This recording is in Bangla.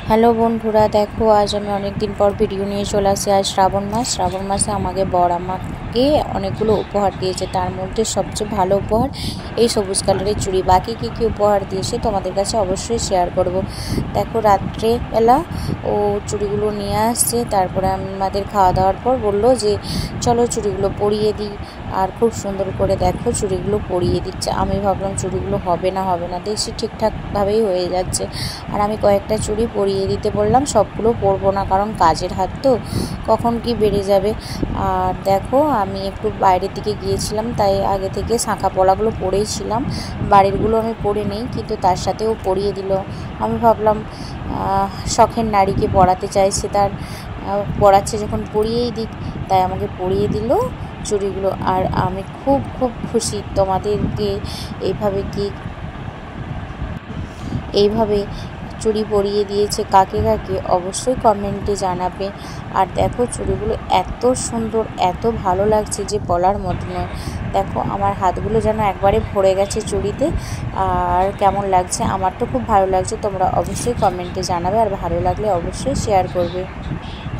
হ্যালো বন্ধুরা, দেখো আজ আমি অনেক দিন পর ভিডিও নিয়ে চলে আসি। আজ শ্রাবণ মাসে আমাকে বর আমাকে অনেকগুলো উপহার দিয়েছে। তার মধ্যে সবচেয়ে ভালো উপহার এই সবুজ কালারের চুড়ি। বাকি কী উপহার দিয়েছে তোমাদের কাছে অবশ্যই শেয়ার করব। দেখো রাত্রেবেলা ও চুড়িগুলো নিয়ে আসছে। তারপরে আমাদের খাওয়া দাওয়ার পর বললো যে চলো চুড়িগুলো পরিয়ে দিই। আর খুব সুন্দর করে দেখো চুড়িগুলো পরিয়ে দিচ্ছে। আমি ভাবলাম চুড়িগুলো হবে না, দেখছি ঠিকঠাকভাবেই হয়ে যাচ্ছে। আর আমি কয়েকটা চুড়ি পরিয়ে দিতে বললাম, সবগুলো পরবো না, কারণ কাজের হাত তো কখন কি বেড়ে যাবে। আর দেখো আমি একটু বাইরের দিকে গিয়েছিলাম, তাই আগে থেকে শাঁখা পলাগুলো পরেইছিলাম। বাড়িরগুলো আমি পরে নেই, কিন্তু তার সাথেও পরিয়ে দিল। আমি ভাবলাম শখের নারীকে পরাতে চাইছে, তার পরাচ্ছে যখন পরিয়েই দিক, তাই আমাকে পরিয়ে দিল চুড়িগুলো। আর আমি খুব খুশি। তোমাদেরকে এইভাবে চুড়ি পরিয়ে দিয়েছে কাকে অবশ্যই কমেন্টে জানাবে। আর দেখো চুড়িগুলো এত সুন্দর, এত ভালো লাগছে যে বলার মতো নয়। দেখো আমার হাতগুলো যেন একবারে ভরে গেছে চুড়িতে। আর কেমন লাগছে, আমার তো খুব ভালো লাগছে। তোমরা অবশ্যই কমেন্টে জানাবে, আর ভালো লাগলে অবশ্যই শেয়ার করবে।